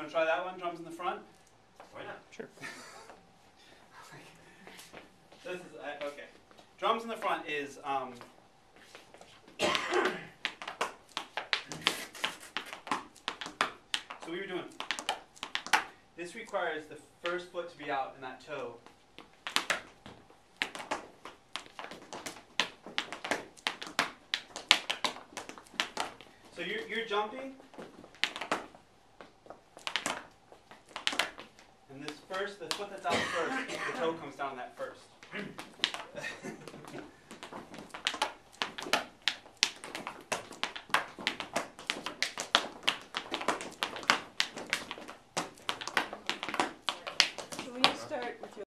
want to try that one? Drums in the front? Why not? Sure. This is, okay. Drums in the front is, so we were doing, this requires the first foot to be out in that toe. So you're jumping, and this first, the foot that's out first, the toe comes down that first.